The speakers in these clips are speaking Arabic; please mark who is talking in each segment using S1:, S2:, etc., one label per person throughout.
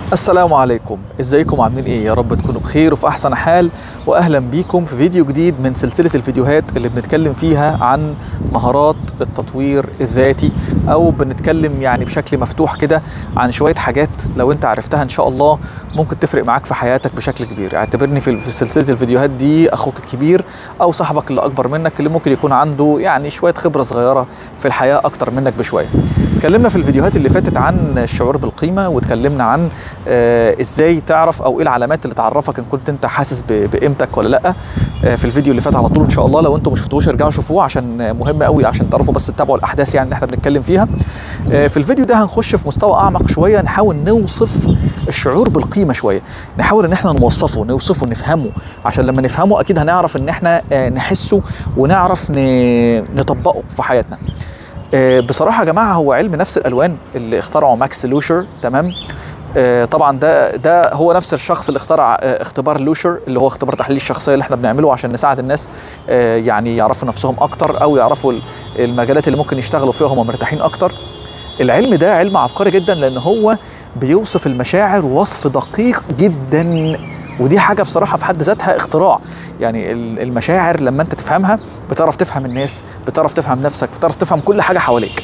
S1: السلام عليكم، ازيكم عاملين ايه؟ يا رب تكونوا بخير وفي احسن حال، واهلا بيكم في فيديو جديد من سلسلة الفيديوهات اللي بنتكلم فيها عن مهارات التطوير الذاتي، او بنتكلم يعني بشكل مفتوح كده عن شوية حاجات لو انت عرفتها ان شاء الله ممكن تفرق معاك في حياتك بشكل كبير. اعتبرني في سلسلة الفيديوهات دي اخوك الكبير او صاحبك اللي اكبر منك، اللي ممكن يكون عنده يعني شوية خبرة صغيرة في الحياة اكتر منك بشوية. اتكلمنا في الفيديوهات اللي فاتت عن الشعور بالقيمة، واتكلمنا عن ازاي تعرف او ايه العلامات اللي تعرفك ان كنت انت حاسس بقيمتك ولا لا. في الفيديو اللي فات على طول ان شاء الله، لو انتم ما شفتوش ارجعوا شوفوه عشان مهم قوي عشان تعرفوا بس تتابعوا الاحداث يعني اللي احنا بنتكلم فيها. في الفيديو ده هنخش في مستوى اعمق شويه، نحاول نوصف الشعور بالقيمه شويه، نحاول ان احنا نوصفه نفهمه، عشان لما نفهمه اكيد هنعرف ان احنا نحسه ونعرف نطبقه في حياتنا. بصراحه يا جماعه هو علم نفس الالوان اللي اخترعه ماكس لوشر، تمام؟ طبعا ده هو نفس الشخص اللي اخترع اختبار لوشر، اللي هو اختبار تحليل الشخصيه اللي احنا بنعمله عشان نساعد الناس يعني يعرفوا نفسهم اكتر، او يعرفوا المجالات اللي ممكن يشتغلوا فيها وهم مرتاحين اكتر. العلم ده علم عبقري جدا، لان هو بيوصف المشاعر وصف دقيق جدا، ودي حاجه بصراحه في حد ذاتها اختراع. يعني المشاعر لما انت تفهمها بتعرف تفهم الناس، بتعرف تفهم نفسك، بتعرف تفهم كل حاجه حواليك.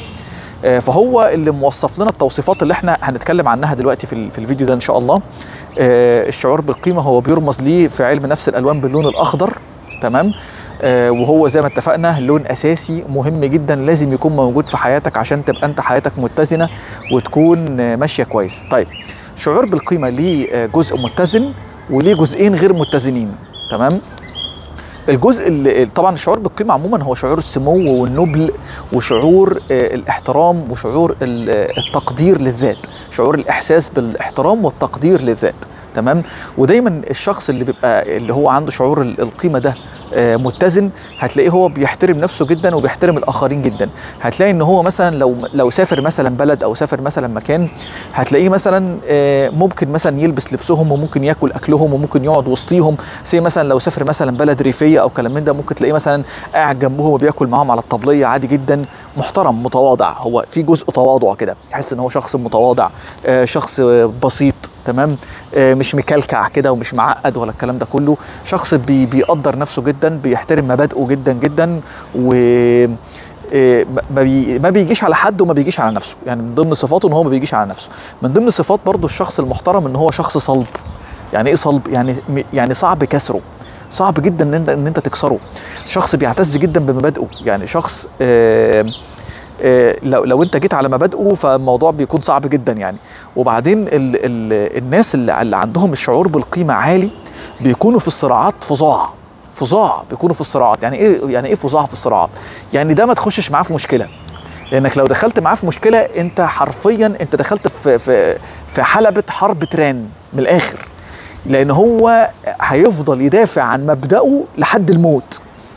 S1: فهو اللي موصف لنا التوصيفات اللي احنا هنتكلم عنها دلوقتي في الفيديو ده ان شاء الله. الشعور بالقيمه هو بيرمز ليه في علم نفس الالوان باللون الاخضر، تمام؟ وهو زي ما اتفقنا لون اساسي مهم جدا، لازم يكون موجود في حياتك عشان تبقى انت حياتك متزنه وتكون ماشيه كويس. طيب، الشعور بالقيمه ليه جزء متزن وليه جزئين غير متزنين، تمام؟ الجزء اللي طبعا الشعور بالقيمه عموما هو شعور السمو والنبل، وشعور الاحترام، وشعور التقدير للذات، شعور الاحساس بالاحترام والتقدير للذات، تمام؟ ودايما الشخص اللي هو عنده شعور القيمه ده متزن، هتلاقيه هو بيحترم نفسه جدا وبيحترم الاخرين جدا. هتلاقي ان هو مثلا لو سافر مثلا بلد او سافر مثلا مكان، هتلاقيه مثلا ممكن مثلا يلبس لبسهم، وممكن ياكل اكلهم، وممكن يقعد وسطيهم. زي مثلا لو سافر مثلا بلد ريفيه او كلام من ده، ممكن تلاقيه مثلا قاعد جنبهم وبياكل معاهم على الطبليه عادي جدا، محترم متواضع. هو في جزء تواضع كده، تحس ان هو شخص متواضع، شخص بسيط، تمام؟ مش مكلكع كده ومش معقد ولا الكلام ده كله. شخص بيقدر نفسه جدا، بيحترم مبادئه جدا جدا، و ما بيجيش على حد وما بيجيش على نفسه. يعني من ضمن صفاته ان هو ما بيجيش على نفسه. من ضمن صفات برضو الشخص المحترم ان هو شخص صلب. يعني ايه صلب؟ يعني صعب كسره، صعب جدا ان انت تكسره. شخص بيعتز جدا بمبادئه، يعني شخص لو انت جيت على مبادئه فالموضوع بيكون صعب جدا يعني. وبعدين الناس اللي عندهم الشعور بالقيمه عالي بيكونوا في الصراعات فظاع، بيكونوا في الصراعات. يعني ايه فظاع في الصراعات؟ يعني ده ما تخشش معاه في مشكله، لانك لو دخلت معاه في مشكله انت حرفيا انت دخلت في حلبة حرب تران من الاخر، لان هو هيفضل يدافع عن مبدأه لحد الموت،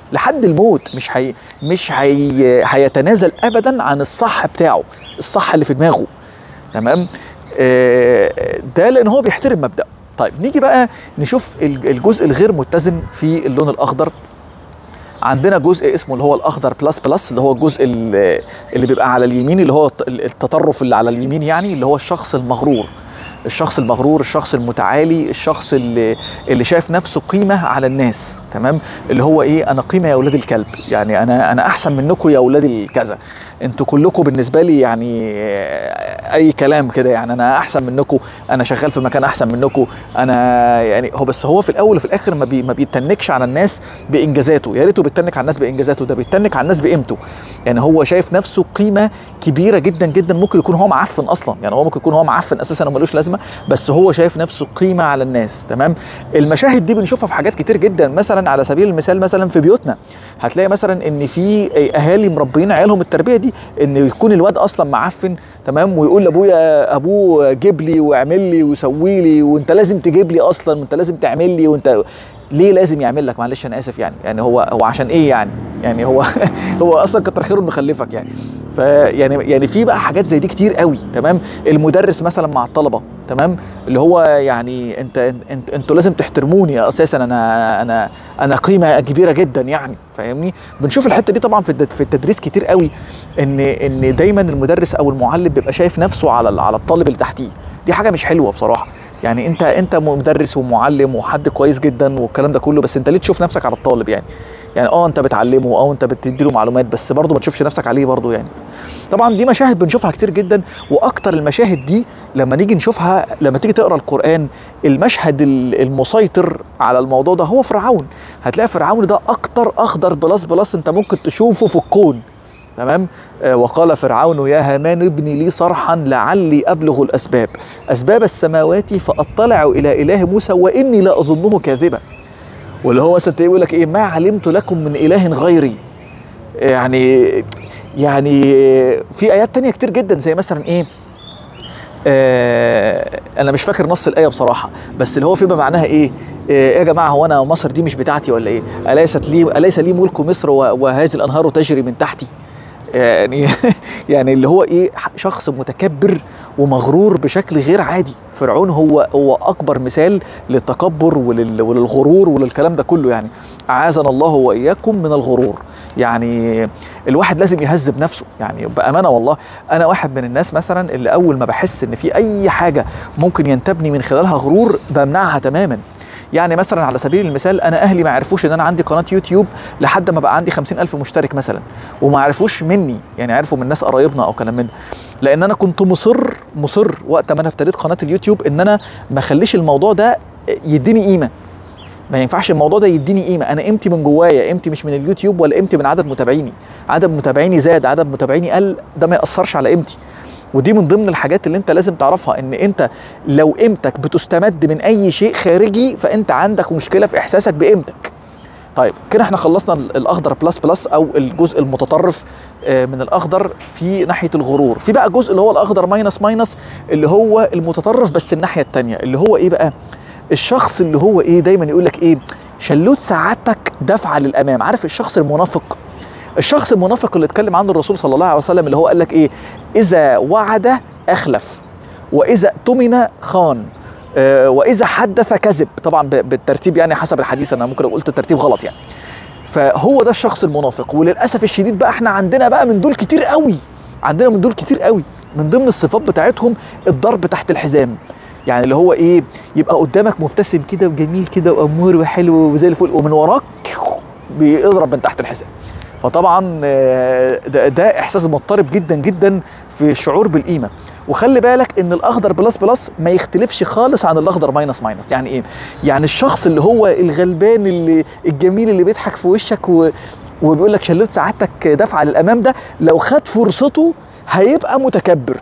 S1: مش هيتنازل ابدا عن الصح بتاعه، الصح اللي في دماغه، تمام؟ ده لان هو بيحترم مبدأه. طيب، نيجي بقى نشوف الجزء الغير متزن في اللون الاخضر. عندنا جزء اسمه اللي هو الاخضر بلس، اللي هو الجزء اللي بيبقى على اليمين، اللي هو التطرف اللي على اليمين، يعني اللي هو الشخص المغرور، الشخص المتعالي، الشخص اللي شايف نفسه قيمه على الناس، تمام؟ اللي هو ايه؟ انا قيمه يا اولاد الكلب، يعني انا احسن منكم يا اولاد الكذا، انتوا كلكم بالنسبه لي يعني اي كلام كده، يعني انا احسن منكم، انا شغال في مكان احسن منكم، انا يعني بس هو في الاول وفي الاخر ما بيتنكش على الناس بانجازاته. يا ريته بيتنك على الناس بانجازاته، ده بيتنك على الناس بقيمته. يعني هو شايف نفسه قيمه كبيره جدا جدا، ممكن يكون هو معفن اصلا، يعني هو ممكن يكون هو معفن اساسا ومالوش لازمه، بس هو شايف نفسه قيمه على الناس، تمام؟ المشاهد دي بنشوفها في حاجات كتير جدا. مثلا على سبيل المثال، مثلا في بيوتنا هتلاقي مثلا ان في اهالي مربيين عيالهم التربيه دي ان يكون الواد اصلا معفن، تمام؟ ويقول لابويا، ابوه جيب لي واعمل لي وسوي لي، وانت لازم تجيب لي اصلا، وانت لازم تعمل لي، وانت ليه لازم يعمل لك؟ معلش انا اسف يعني هو عشان ايه يعني هو هو اصلا كتر خيره انه خلفك يعني. يعني في بقى حاجات زي دي كتير قوي، تمام؟ المدرس مثلا مع الطلبه، تمام؟ اللي هو يعني انتوا لازم تحترموني اساسا، انا قيمه كبيره جدا يعني، فاهمني؟ بنشوف الحته دي طبعا في التدريس كتير قوي، ان دايما المدرس او المعلم بيبقى شايف نفسه على الطالب اللي تحتيه. دي حاجه مش حلوه بصراحه. يعني انت مدرس ومعلم وحد كويس جدا والكلام ده كله، بس انت ليه تشوف نفسك على الطالب؟ يعني انت بتعلمه، انت بتديله معلومات، بس برضه ما تشوفش نفسك عليه برضه يعني. طبعا دي مشاهد بنشوفها كتير جدا، واكتر المشاهد دي لما نيجي نشوفها لما تيجي تقرا القرآن، المشهد المسيطر على الموضوع ده هو فرعون. هتلاقي فرعون ده اكتر اخضر بلس انت ممكن تشوفه في الكون. تمام. وقال فرعون يا هامان ابني لي صرحا لعلي ابلغ اسباب السماوات فاطلع الى اله موسى واني لا اظنه كاذبا. واللي هو مثلا يقول لك ايه، ما علمت لكم من اله غيري. يعني في ايات تانية كتير جدا زي مثلا ايه، انا مش فاكر نص الايه بصراحه، بس اللي هو فيما معناها ايه، يا جماعه هو انا مصر دي مش بتاعتي ولا ايه؟ اليس لي ملك مصر وهذه الانهار تجري من تحتي. يعني يعني اللي هو ايه، شخص متكبر ومغرور بشكل غير عادي. فرعون هو اكبر مثال للتكبر وللغرور وللكلام ده كله. يعني اعاذنا الله واياكم من الغرور. يعني الواحد لازم يهذب نفسه، يعني بامانه والله. انا واحد من الناس مثلا اللي اول ما بحس ان في اي حاجه ممكن ينتابني من خلالها غرور بمنعها تماما. يعني مثلا على سبيل المثال، انا اهلي ما عرفوش ان انا عندي قناه يوتيوب لحد ما بقى عندي 50,000 مشترك مثلا، وما عرفوش مني، يعني عرفوا من ناس قرايبنا او كلام من ده، لان انا كنت مصر وقت ما انا ابتديت قناه اليوتيوب ان انا ما اخليش الموضوع ده يديني قيمه. ما ينفعش الموضوع ده يديني قيمه. انا قيمتي من جوايا، قيمتي مش من اليوتيوب ولا قيمتي من عدد متابعيني. عدد متابعيني زاد، عدد متابعيني قل، ده ما ياثرش على قيمتي. ودي من ضمن الحاجات اللي انت لازم تعرفها، ان انت لو قيمتك بتستمد من اي شيء خارجي فانت عندك مشكله في احساسك بقيمتك. طيب كده احنا خلصنا الاخضر بلس او الجزء المتطرف من الاخضر في ناحيه الغرور. في بقى جزء اللي هو الاخضر ماينس اللي هو المتطرف بس الناحيه الثانيه، اللي هو ايه بقى، الشخص اللي هو ايه، دايما يقول لك ايه، شلوت سعادتك دفعه للامام. عارف الشخص المنافق؟ الشخص المنافق اللي اتكلم عنه الرسول صلى الله عليه وسلم، اللي هو قال لك ايه، اذا وعد اخلف، واذا اؤتمن خان، واذا حدث كذب. طبعا بالترتيب يعني حسب الحديث، انا ممكن قلت الترتيب غلط يعني. فهو ده الشخص المنافق. وللاسف الشديد بقى احنا عندنا بقى من دول كتير قوي، من ضمن الصفات بتاعتهم الضرب تحت الحزام. يعني اللي هو ايه، يبقى قدامك مبتسم كده وجميل كده وامور وحلو وزي الفل، ومن وراك بيضرب من تحت الحزام. فطبعا ده احساس مضطرب جدا في الشعور بالقيمه. وخلي بالك ان الاخضر بلس ما يختلفش خالص عن الاخضر ماينس. يعني ايه؟ يعني الشخص اللي هو الغلبان اللي الجميل اللي بيضحك في وشك وبيقول لك شلت سعادتك دفعه للامام، ده لو خد فرصته هيبقى متكبر.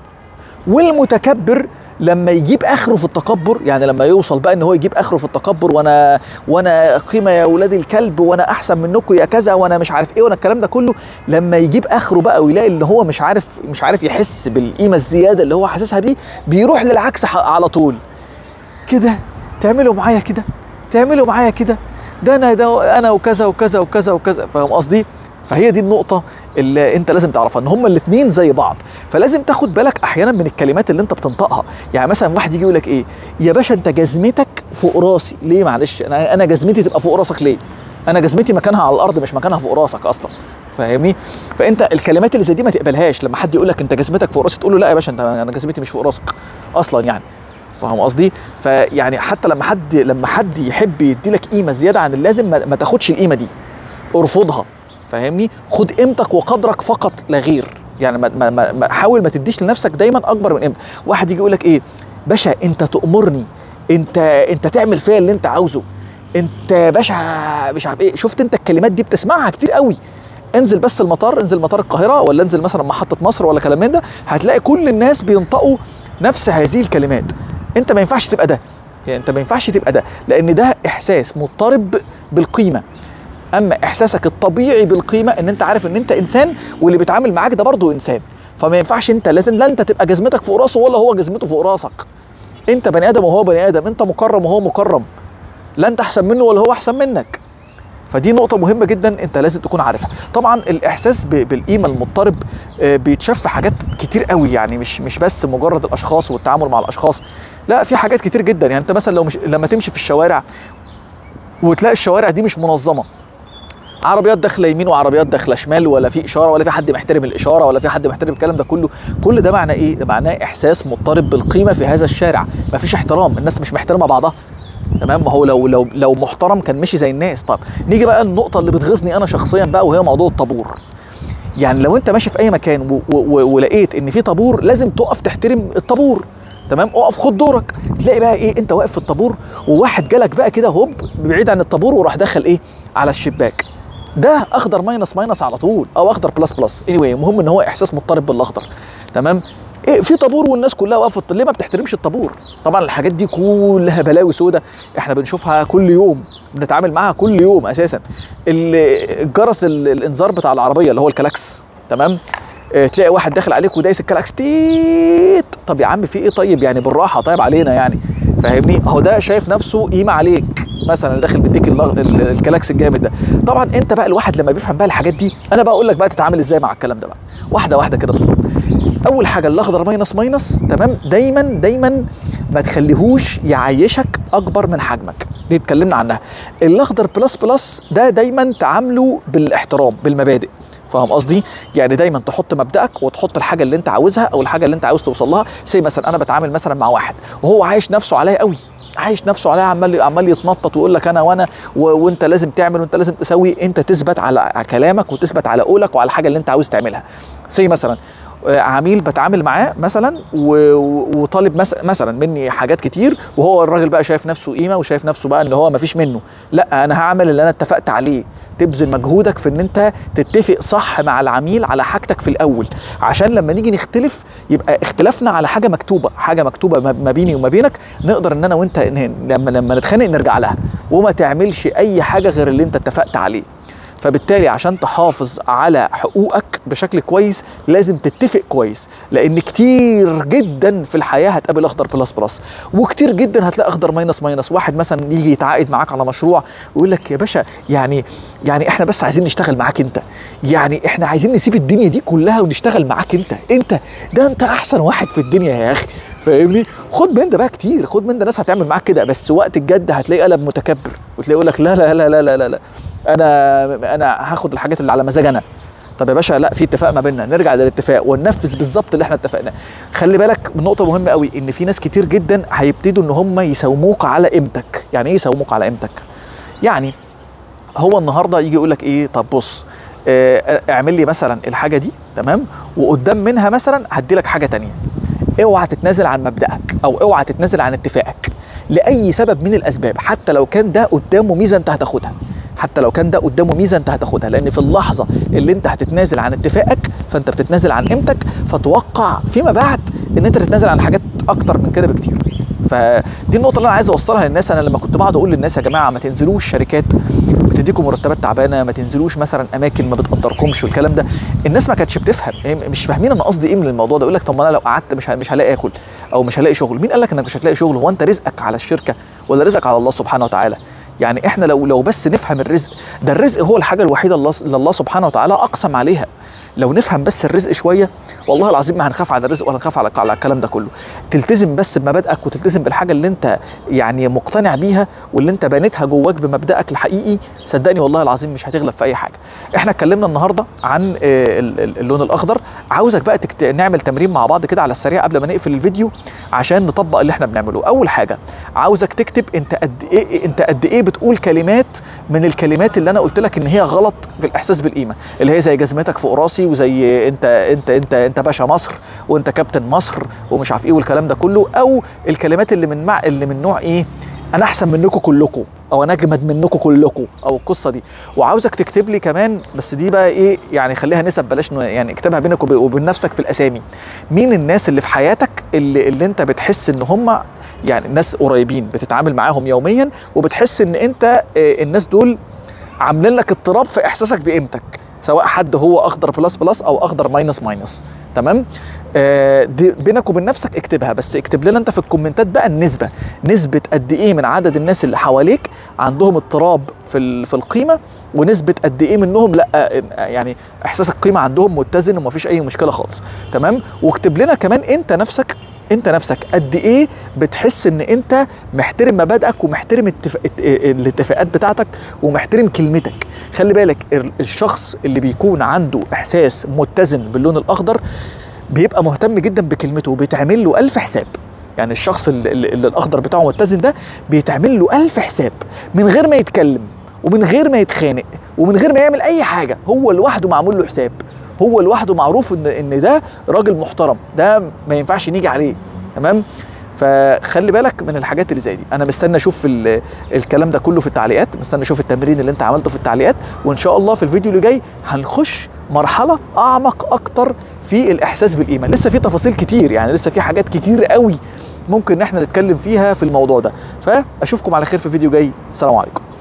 S1: والمتكبر لما يجيب اخره في التكبر، يعني لما يوصل بقى ان هو يجيب اخره في التكبر، وانا قيمه يا ولاد الكلب، وانا احسن منكم يا كذا، وانا مش عارف ايه، وانا الكلام ده كله، لما يجيب اخره بقى ويلاقي ان هو مش عارف يحس بالقيمه الزياده اللي هو حاسسها دي، بيروح للعكس على طول. كده تعملوا معايا كده، ده انا وكذا وكذا وكذا وكذا. فاهم قصدي؟ فهي دي النقطة اللي انت لازم تعرفها، ان هما الاتنين زي بعض. فلازم تاخد بالك احيانا من الكلمات اللي انت بتنطقها. يعني مثلا واحد يجي يقول لك ايه، يا باشا انت جزمتك فوق راسي. ليه؟ معلش، انا جزمتي تبقى فوق راسك ليه؟ انا جزمتي مكانها على الارض مش مكانها فوق راسك اصلا. فاهمني؟ فانت الكلمات اللي زي دي ما تقبلهاش. لما حد يقول لك انت جزمتك فوق راسي، تقول له لا يا باشا، انا جزمتي مش فوق راسك اصلا يعني. فاهم قصدي؟ فيعني حتى لما حد يحب يدي لك قيمه زياده عن اللازم، ما تاخدش القيمه دي، ارفضها. فاهمني؟ خد قيمتك وقدرك فقط لا غير. يعني حاول ما تديش لنفسك دايما اكبر من قيمتك. واحد يجي يقول لك ايه، باشا انت تأمرني، انت تعمل فيا اللي انت عاوزه، انت باشا مش عارف ايه. شفت انت الكلمات دي بتسمعها كتير قوي. انزل بس المطار، انزل مطار القاهره، ولا انزل مثلا محطه مصر ولا كلام من ده، هتلاقي كل الناس بينطقوا نفس هذه الكلمات. انت ما ينفعش تبقى ده، يعني انت ما ينفعش تبقى ده، لان ده احساس مضطرب بالقيمه. اما احساسك الطبيعي بالقيمه ان انت عارف ان انت انسان، واللي بيتعامل معاك ده برضه انسان. فما ينفعش انت لا انت تبقى جزمتك فوق راسه ولا هو جزمته فوق راسك. انت بني ادم وهو بني ادم، انت مكرم وهو مكرم، لا انت احسن منه ولا هو احسن منك. فدي نقطة مهمة جدا انت لازم تكون عارفها. طبعا الاحساس بالقيمة المضطرب بيتشاف في حاجات كتير قوي، يعني مش بس مجرد الاشخاص والتعامل مع الاشخاص، لا في حاجات كتير جدا. يعني انت مثلا لما تمشي في الشوارع وتلاقي الشوارع دي مش منظمة، عربيات داخله يمين وعربيات داخله شمال، ولا في اشاره ولا في حد محترم الاشاره ولا في حد محترم الكلام ده كله. كل ده معناه ايه؟ ده معناه احساس مضطرب بالقيمه في هذا الشارع، مفيش احترام، الناس مش محترمه بعضها. تمام. ما هو لو محترم كان مشي زي الناس. طب نيجي بقى النقطه اللي بتغيظني انا شخصيا بقى، وهي موضوع الطابور. يعني لو انت ماشي في اي مكان ولقيت ان في طابور، لازم تقف تحترم الطابور. تمام. اقف خد دورك. تلاقي بقى ايه؟ انت واقف في الطابور وواحد جالك بقى كده هوب بعيد عن الطابور وراح دخل ايه على الشباك. ده اخضر ماينس ماينس على طول، او اخضر بلس بلس. anyway المهم ان هو احساس مضطرب بالاخضر. تمام. إيه في طابور والناس كلها واقفه، ليه ما بتحترمش الطابور؟ طبعا الحاجات دي كلها بلاوي سودة احنا بنشوفها كل يوم، بنتعامل معاها كل يوم اساسا. الجرس الانذار بتاع العربيه اللي هو الكلاكس. تمام. تلاقي واحد داخل عليك ودايس الكلاكس تيت. طب يا عم في ايه؟ طيب يعني بالراحه، طيب علينا يعني، فاهمني؟ اهو ده شايف نفسه قيمه عليك مثلا، داخل مديك الكلاكس الجامد ده. طبعا انت بقى الواحد لما بيفهم بقى الحاجات دي، انا بقى اقول لك بقى تتعامل ازاي مع الكلام ده بقى، واحده واحده كده بالظبط. اول حاجه الاخضر ماينس ماينس. تمام. دايما ما تخليهوش يعيشك اكبر من حجمك، دي اتكلمنا عنها. الاخضر بلس بلس ده دايما تعامله بالاحترام بالمبادئ، فاهم قصدي؟ يعني دايما تحط مبدأك وتحط الحاجه اللي انت عاوزها او الحاجه اللي انت عاوز توصل لها. زي مثلا انا بتعامل مثلا مع واحد وهو عايش نفسه عليا قوي، عايش نفسه عليا، عمال يتنطط ويقول لك انا وانت لازم تعمل وانت لازم تسوي. انت تثبت على كلامك وتثبت على قولك وعلى الحاجه اللي انت عاوز تعملها. زي مثلا عميل بتعامل معاه مثلا وطالب مثلا مني حاجات كتير، وهو الراجل بقى شايف نفسه قيمه وشايف نفسه بقى ان هو مفيش منه. لا، انا هعمل اللي انا اتفقت عليه. تبذل مجهودك في ان انت تتفق صح مع العميل على حاجتك في الاول، عشان لما نيجي نختلف يبقى اختلافنا على حاجه مكتوبه ما بيني وما بينك، نقدر ان انا وانت لما نتخانق نرجع لها، وما تعملش اي حاجه غير اللي انت اتفقت عليه. فبالتالي عشان تحافظ على حقوقك بشكل كويس لازم تتفق كويس، لان كتير جدا في الحياه هتقابل اخضر بلس بلس، وكتير جدا هتلاقي اخضر ماينس ماينس. واحد مثلا يجي يتعاقد معاك على مشروع ويقول لك يا باشا يعني احنا بس عايزين نشتغل معاك انت، يعني احنا عايزين نسيب الدنيا دي كلها ونشتغل معاك انت ده انت احسن واحد في الدنيا يا اخي، فاهمني؟ خد من ده بقى كتير، خد من ده ناس هتعمل معاك كده، بس وقت الجد هتلاقي قلب متكبر وتلاقي يقول لك لا لا لا لا لا لا انا هاخد الحاجات اللي على مزاج انا. طب يا باشا لا، في اتفاق ما بيننا، نرجع للاتفاق وننفذ بالظبط اللي احنا اتفقناه. خلي بالك من نقطه مهمه قوي، ان في ناس كتير جدا هيبتدوا ان هم يساوموك على قيمتك. يعني ايه يساوموك على قيمتك؟ يعني هو النهارده يجي يقول لك ايه، طب بص اعمل لي مثلا الحاجه دي، تمام، وقدام منها مثلا هدي لك حاجه تانية. اوعى تتنازل عن مبدأك او اوعى تتنازل عن اتفاقك لاي سبب من الاسباب، حتى لو كان ده قدامه ميزه انت هتاخدها، لان في اللحظه اللي انت هتتنازل عن اتفاقك فانت بتتنازل عن قيمتك، فتوقع فيما بعد ان انت تتنازل عن حاجات اكتر من كده بكتير. فدي النقطه اللي انا عايز اوصلها للناس. انا لما كنت بقعد اقول للناس يا جماعه ما تنزلوش شركات بتديكم مرتبات تعبانه، ما تنزلوش مثلا اماكن ما بتقدركمش والكلام ده، الناس ما كانتش بتفهم، مش فاهمين انا قصدي ايه من الموضوع ده. يقول لك طب ما انا لو قعدت مش هلاقي اكل او مش هلاقي شغل. مين قال لك انك مش هتلاقي شغل؟ هو انت رزقك على الشركه ولا رزقك على الله سبحانه وتعالى؟ يعني احنا لو بس نفهم الرزق ده، الرزق هو الحاجه الوحيده اللي الله سبحانه وتعالى اقسم عليها. لو نفهم بس الرزق شويه والله العظيم ما هنخاف على الرزق ولا هنخاف على الكلام ده كله. تلتزم بس بمبادئك وتلتزم بالحاجه اللي انت يعني مقتنع بيها واللي انت بنيتها جواك بمبدأك الحقيقي، صدقني والله العظيم مش هتغلب في اي حاجه. احنا اتكلمنا النهارده عن اللون الاخضر. عاوزك بقى نعمل تمرين مع بعض كده على السريع قبل ما نقفل الفيديو عشان نطبق اللي احنا بنعمله. اول حاجه عاوزك تكتب انت قد ايه بتقول كلمات من الكلمات اللي انا قلت لك ان هي غلط في الاحساس بالقيمه، اللي هي زي جزمتك فوق راسي، وزي انت باشا مصر، وانت كابتن مصر، ومش عارف ايه والكلام ده كله، او الكلمات اللي من نوع ايه، انا احسن منكم كلكم، او انا اجمد منكم كلكم، او القصه دي. وعاوزك تكتب لي كمان، بس دي بقى ايه يعني، خليها نسب، بلاش يعني اكتبها بينك وبين نفسك في الاسامي. مين الناس اللي في حياتك اللي انت بتحس ان هم يعني ناس قريبين بتتعامل معاهم يوميا، وبتحس ان انت الناس دول عاملين لك اضطراب في احساسك بقيمتك، سواء حد هو اخضر بلس بلس او اخضر ماينس ماينس. تمام؟ دي بينك وبين نفسك اكتبها، بس اكتب لنا انت في الكومنتات بقى نسبة قد ايه من عدد الناس اللي حواليك عندهم اضطراب في القيمة، ونسبة قد ايه منهم لا يعني احساس القيمة عندهم متزن ومفيش اي مشكلة خالص. تمام؟ واكتب لنا كمان انت نفسك انت نفسك قد ايه بتحس ان انت محترم مبادئك ومحترم الاتفاقات بتاعتك ومحترم كلمتك. خلي بالك الشخص اللي بيكون عنده احساس متزن باللون الاخضر بيبقى مهتم جدا بكلمته وبيتعمل له 1000 حساب. يعني الشخص اللي الاخضر بتاعه متزن ده بيتعمل له 1000 حساب من غير ما يتكلم ومن غير ما يتخانق ومن غير ما يعمل اي حاجه، هو لوحده معمول له حساب، هو لوحده معروف ان ده راجل محترم، ده ما ينفعش نيجي عليه. تمام؟ فخلي بالك من الحاجات اللي زي دي. انا مستني اشوف الكلام ده كله في التعليقات، مستني اشوف التمرين اللي انت عملته في التعليقات، وان شاء الله في الفيديو اللي جاي هنخش مرحله اعمق اكتر في الاحساس بالايمان. لسه في تفاصيل كتير، يعني لسه في حاجات كتير قوي ممكن ان احنا نتكلم فيها في الموضوع ده. فاشوفكم على خير في فيديو جاي. السلام عليكم.